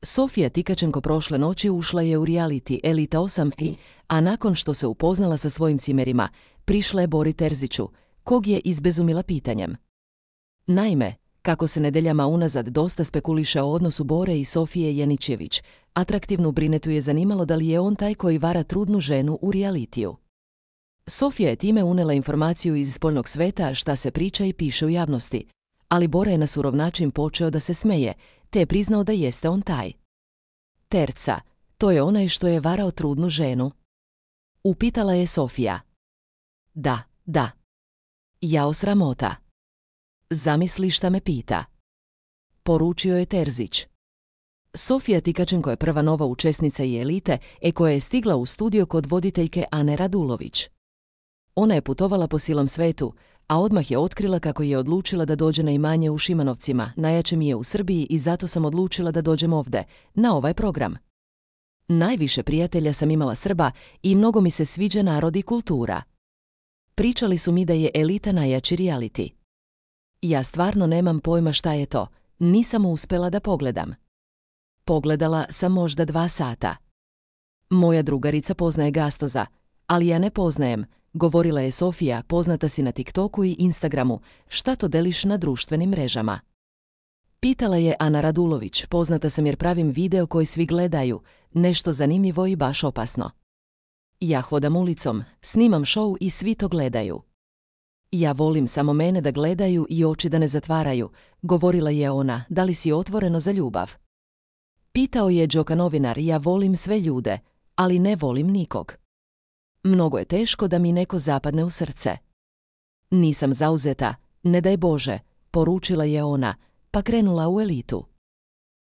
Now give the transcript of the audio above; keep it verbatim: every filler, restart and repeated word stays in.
Sofija Tikačenko prošle noći ušla je u reality Elita osam, a nakon što se upoznala sa svojim cimerima, prišla je Bori Terziću, kog je izbezumila pitanjem. Naime, kako se nedeljama unazad dosta spekuliše o odnosu Bore i Sofije Janićević, atraktivnu brinetu je zanimalo da li je on taj koji vara trudnu ženu u realitiju. Sofija je time unela informaciju iz spoljnog sveta šta se priča i piše u javnosti, ali Bora je na surov način počeo da se smeje, te je priznao da jeste on taj. Terca, to je onaj što je varao trudnu ženu? Upitala je Sofija. Da, da. Jao sramota. Zamisli šta me pita. Poručio je Terzić. Sofija Tikačenko je prva nova učesnica i elite e koja je stigla u studio kod voditeljke Ane Radulović. Ona je putovala po silom svetu, a odmah je otkrila kako je odlučila da dođe na imanje u Šimanovcima, najjače mi je u Srbiji i zato sam odlučila da dođem ovde, na ovaj program. Najviše prijatelja sam imala Srba i mnogo mi se sviđa narod i kultura. Pričali su mi da je Elita najjači reality. Ja stvarno nemam pojma šta je to, nisam uspela da pogledam. Pogledala sam možda dva sata. Moja drugarica poznaje Gastoza, ali ja ne poznajem, govorila je Sofija, poznata si na TikToku i Instagramu, šta to deliš na društvenim mrežama. Pitala je Ana Radulović, poznata sam jer pravim video koji svi gledaju, nešto zanimljivo i baš opasno. Ja hodam ulicom, snimam show i svi to gledaju. Ja volim samo mene da gledaju i oči da ne zatvaraju, govorila je ona, da li si otvoreno za ljubav. Pitao je Đoka novinar, ja volim sve ljude, ali ne volim nikog. Mnogo je teško da mi neko zapadne u srce. Nisam zauzeta, ne daj Bože, poručila je ona, pa krenula u elitu.